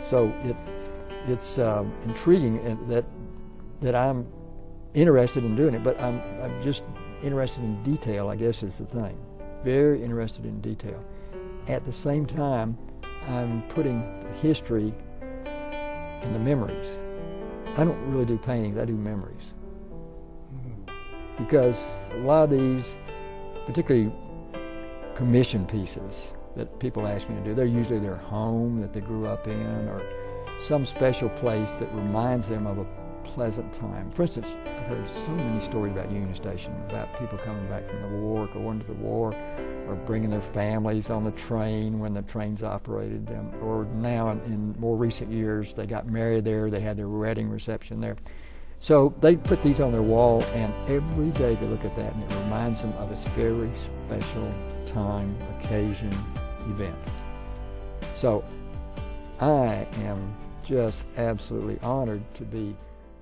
So it's intriguing that I'm interested in doing it, but I'm just interested in detail, I guess is the thing. Very interested in detail. At the same time, I'm putting the history and the memories. I don't really do paintings, I do memories. Because a lot of these, particularly commission pieces that people ask me to do, they're usually their home that they grew up in or some special place that reminds them of a pleasant time. For instance, I've heard so many stories about Union Station, about people coming back from the war, going to the war, or bringing their families on the train when the trains operated, or now in more recent years, they got married there, they had their wedding reception there. So they put these on their wall, and every day they look at that, and it reminds them of this very special time, occasion, event. So I am just absolutely honored to be.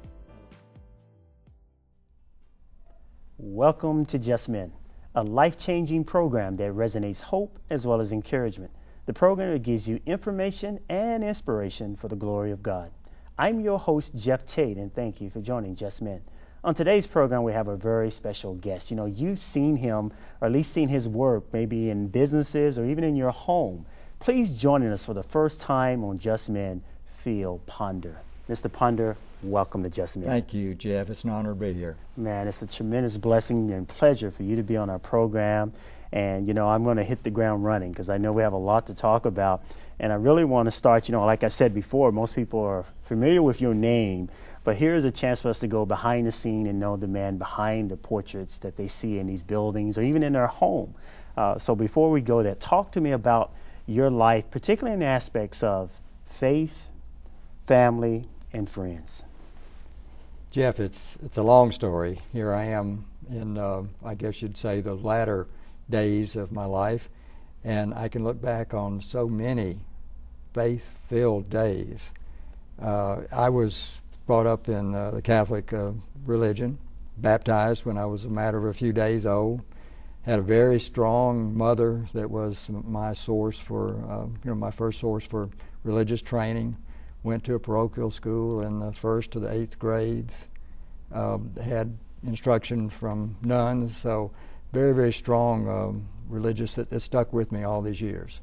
Welcome to Just Men, a life-changing program that resonates hope as well as encouragement. The program that gives you information and inspiration for the glory of God. I'm your host, Jeff Tate, and thank you for joining Just Men. On today's program, we have a very special guest. You know, you've seen him, or at least seen his work, maybe in businesses or even in your home. Please join us for the first time on Just Men, Phil Ponder. Mr. Ponder, welcome to Just Men. Thank you, Jeff. It's an honor to be here. Man, it's a tremendous blessing and pleasure for you to be on our program. And, you know, I'm going to hit the ground running because I know we have a lot to talk about. And I really want to start, you know, like I said before, most people are familiar with your name, but here's a chance for us to go behind the scene and know the man behind the portraits that they see in these buildings or even in their home. So before we go there, talk to me about your life, particularly in the aspects of faith, family, and friends. Jeff, it's a long story. Here I am in, I guess you'd say, the latter days of my life, and I can look back on so many faith-filled days. I was brought up in the Catholic religion, baptized when I was a matter of a few days old, had a very strong mother that was my source for, my first source for religious training. Went to a parochial school in the 1st to the 8th grades, had instruction from nuns, so very, very strong religious that stuck with me all these years.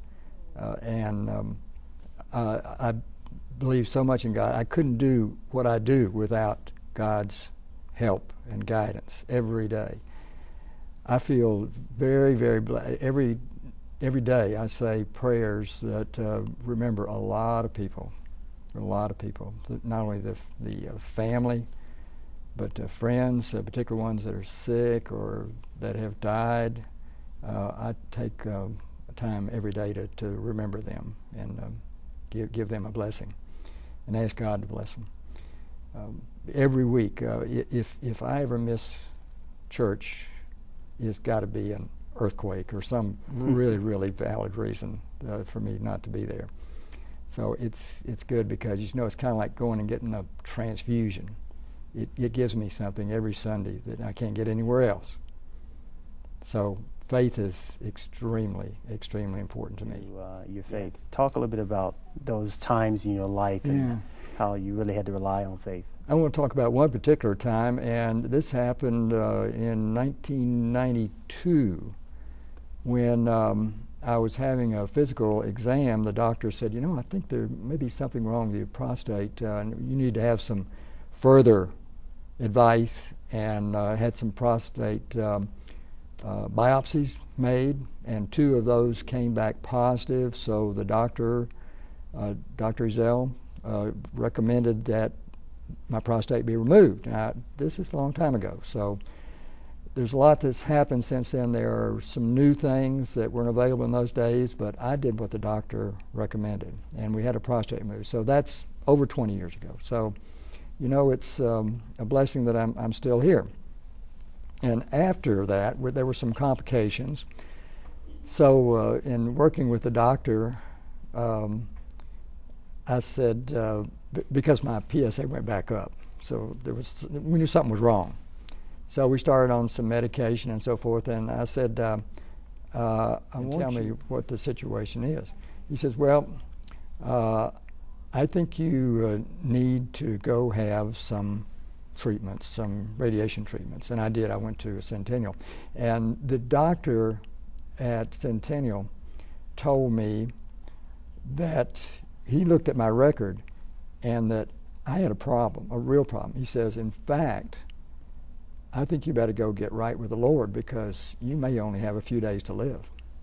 I believe so much in God. I couldn't do what I do without God's help and guidance every day. I feel very, very blessed. Every day I say prayers that remember a lot of people, not only the family, but friends, particular ones that are sick or that have died. I take time every day to remember them and give them a blessing and ask God to bless them. Every week, if I ever miss church, it's got to be an earthquake or some really, really valid reason for me not to be there. So it's good because, you know, it's kind of like going and getting a transfusion. It gives me something every Sunday that I can't get anywhere else. So faith is extremely, extremely important to me. Your faith. Talk a little bit about those times in your life and how you really had to rely on faith. I want to talk about one particular time, and this happened in 1992 when I was having a physical exam. The doctor said, you know, I think there may be something wrong with your prostate, and you need to have some further advice, and had some prostate biopsies made, and 2 of those came back positive. So the doctor, Dr. Ezell, recommended that my prostate be removed. Now, this is a long time ago, so there's a lot that's happened since then. There are some new things that weren't available in those days, but I did what the doctor recommended, and we had a prostate removed. So that's over 20 years ago. So, you know, it's a blessing that I'm still here. And after that, there were some complications. So in working with the doctor, I said, because my PSA went back up, so we knew something was wrong. So we started on some medication and so forth, and I said, tell me what the situation is. He says, well, I think you need to go have some treatments, some radiation treatments. And I did. I went to Centennial. And the doctor at Centennial told me that he looked at my record and that I had a problem, a real problem. He says, in fact, I think you better go get right with the Lord because you may only have a few days to live.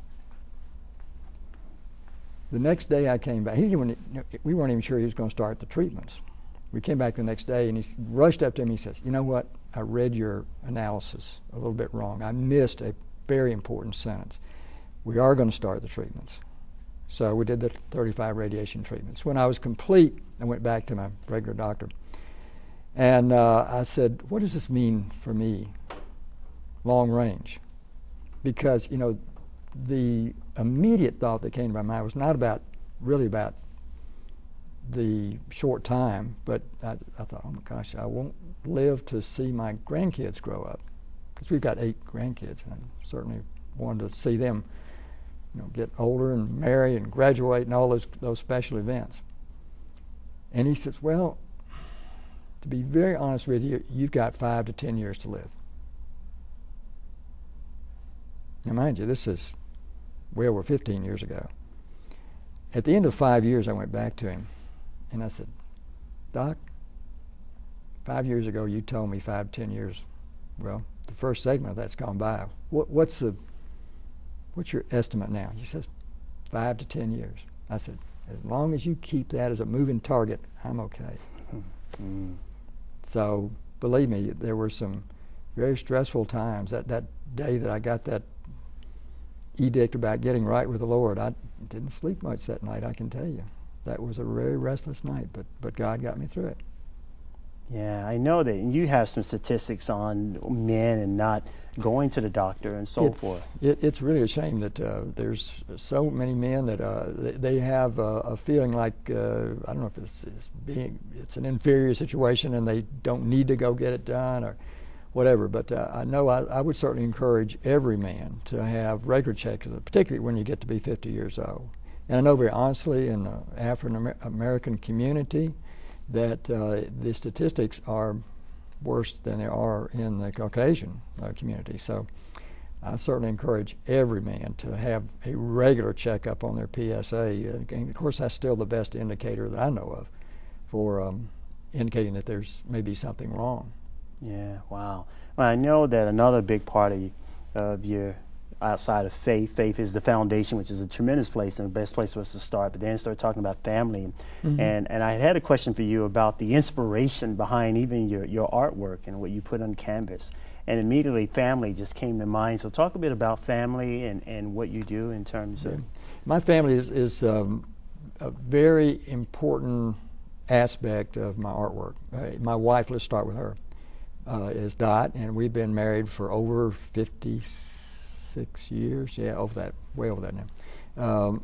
The next day I came back. We weren't even sure he was going to start the treatments. We came back the next day and he rushed up to me and he says, you know what, I read your analysis a little bit wrong. I missed a very important sentence. We are going to start the treatments. So we did the 35 radiation treatments. When I was complete, I went back to my regular doctor. And I said, what does this mean for me, long range? Because, you know, the immediate thought that came to my mind was not really about the short time, but I thought, oh my gosh, I won't live to see my grandkids grow up. Because we've got 8 grandkids, and I certainly wanted to see them, you know, get older and marry and graduate and all those special events. And he says, well, to be very honest with you, you've got 5 to 10 years to live. Now mind you, this is way over 15 years ago. At the end of 5 years, I went back to him and I said, Doc, 5 years ago you told me 5 to 10 years. Well, the first segment of that's gone by. What's your estimate now? He says, 5 to 10 years. I said, as long as you keep that as a moving target, I'm okay. Mm. So believe me, there were some very stressful times. That day that I got that edict about getting right with the Lord, I didn't sleep much that night, I can tell you. That was a very restless night, but God got me through it. Yeah, I know that you have some statistics on men and not going to the doctor and so forth. It's really a shame that there's so many men that they have a feeling like, I don't know if it's an inferior situation and they don't need to go get it done or whatever, but I know I would certainly encourage every man to have regular checks, particularly when you get to be 50 years old. And I know very honestly in the African American community that the statistics are worse than they are in the Caucasian community. So I certainly encourage every man to have a regular checkup on their PSA. And of course, that's still the best indicator that I know of for indicating that there's maybe something wrong. Yeah, wow. Well, I know that another big part of your outside of faith is the foundation, which is a tremendous place and the best place for us to start, but then start talking about family. Mm-hmm. And I had a question for you about the inspiration behind even your artwork and what you put on canvas. And immediately family just came to mind. So talk a bit about family and what you do in terms of... My family is a very important aspect of my artwork. My wife, let's start with her, is Dot, and we've been married for over 56 years, way over that now.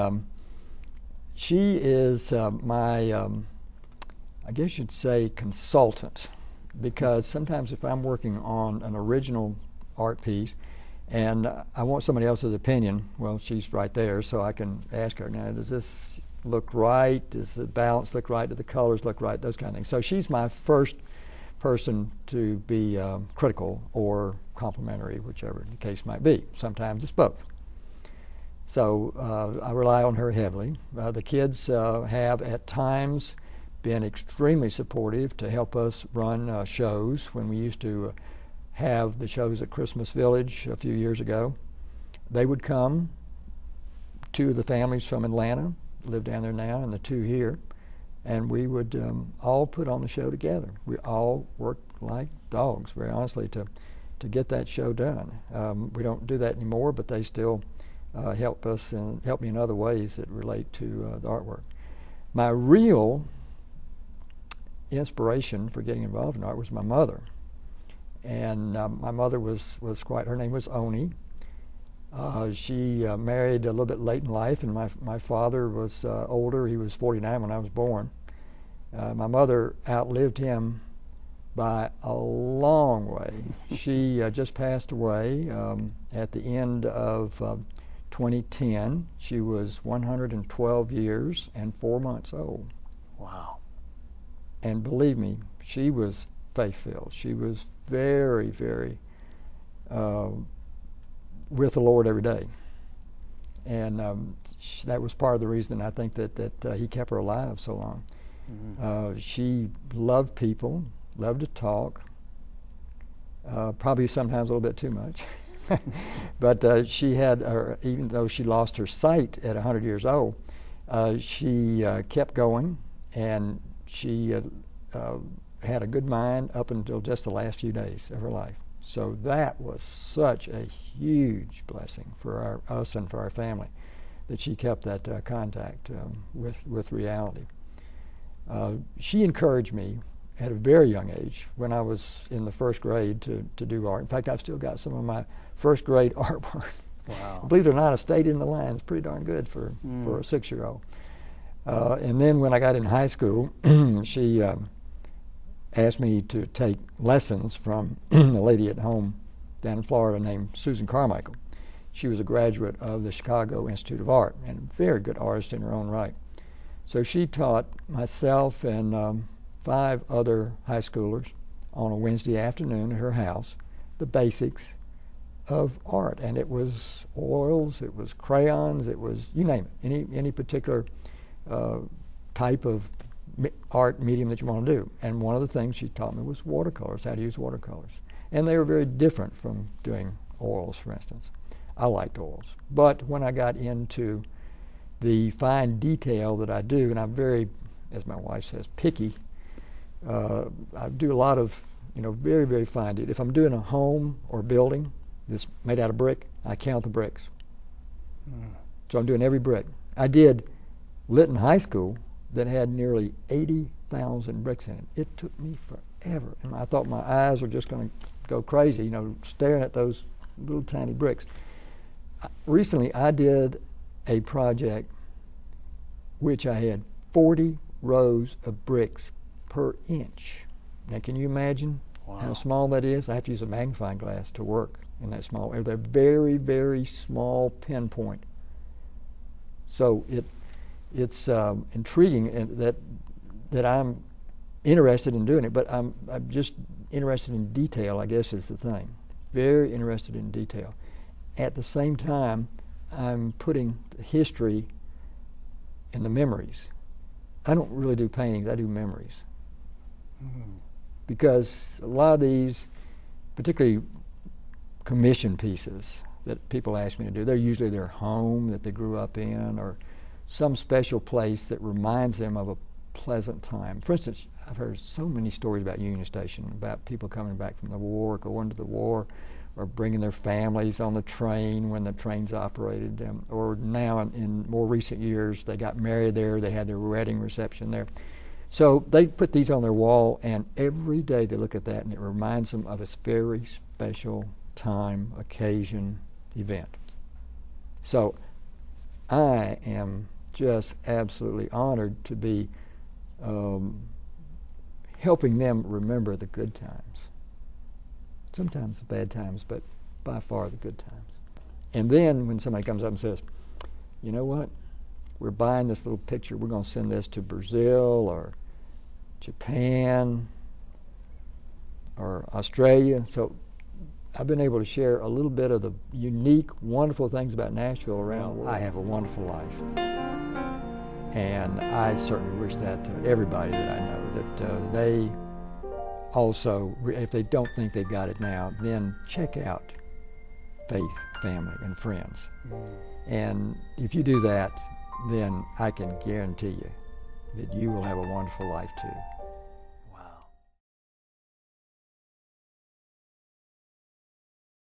She is my, I guess you'd say, consultant, because sometimes if I'm working on an original art piece and I want somebody else's opinion, well, she's right there, so I can ask her, now, does this look right? Does the balance look right? Do the colors look right? Those kind of things. So she's my first person to be critical or complimentary, whichever the case might be. Sometimes it's both. So I rely on her heavily. The kids have at times been extremely supportive to help us run shows. When we used to have the shows at Christmas Village a few years ago, they would come. 2 of the families from Atlanta live down there now, and the 2 here, and we would all put on the show together. We all worked like dogs, very honestly, to get that show done. We don't do that anymore, but they still help us and help me in other ways that relate to the artwork. My real inspiration for getting involved in art was my mother. And my mother was quite, her name was Oni. She married a little bit late in life, and my father was older. He was 49 when I was born. My mother outlived him by a long way. She just passed away at the end of 2010. She was 112 years and 4 months old. Wow. And believe me, she was faith-filled. She was very, very with the Lord every day. And that was part of the reason I think that He kept her alive so long. Mm-hmm. She loved people, loved to talk, probably sometimes a little bit too much. But she had, even though she lost her sight at 100 years old, she kept going, and she had a good mind up until just the last few days of her life. So that was such a huge blessing for us and for our family, that she kept that contact with reality. She encouraged me at a very young age, when I was in the first grade, to do art. In fact, I've still got some of my first grade artwork. Wow. Believe it or not, I stayed in the line. It's pretty darn good for a 6-year-old. And then when I got in high school, she asked me to take lessons from a lady at home down in Florida named Susan Carmichael. She was a graduate of the Chicago Institute of Art and a very good artist in her own right. So she taught myself and 5 other high schoolers on a Wednesday afternoon at her house the basics of art. And it was oils, it was crayons, it was, you name it, any particular type of art medium that you want to do. And one of the things she taught me was watercolors, how to use watercolors. And they were very different from doing oils, for instance. I liked oils. But when I got into the fine detail that I do, and I'm very, as my wife says, picky, I do a lot of, very, very fine detail. If I'm doing a home or building that's made out of brick, I count the bricks. So I'm doing every brick. I did Litton High School that had nearly 80,000 bricks in it. It took me forever, and I thought my eyes were just going to go crazy, staring at those little tiny bricks. Recently, I did a project which I had 40 rows of bricks per inch. Now, can you imagine how small that is? I have to use a magnifying glass to work in that small. They're very, very small pinpoint. So it's intriguing that I'm interested in doing it, but I'm just interested in detail, I guess, is the thing. Very interested in detail. At the same time, I'm putting the history and the memories. I don't really do paintings, I do memories. Because a lot of these, particularly commission pieces that people ask me to do, they're usually their home that they grew up in, or some special place that reminds them of a pleasant time. For instance, I've heard so many stories about Union Station, about people coming back from the war, going to the war, or bringing their families on the train when the trains operated, or now in more recent years, they got married there, they had their wedding reception there. So they put these on their wall, and every day they look at that, and it reminds them of a very special time, occasion, event. So I am just absolutely honored to be helping them remember the good times. Sometimes the bad times, but by far the good times. And then when somebody comes up and says, you know what, we're buying this little picture, we're going to send this to Brazil or Japan or Australia. So I've been able to share a little bit of the unique, wonderful things about Nashville around the world. I have a wonderful life. And I certainly wish that to everybody that I know, that they also, if they don't think they've got it now, then check out faith, family, and friends. And if you do that, then I can guarantee you that you will have a wonderful life too.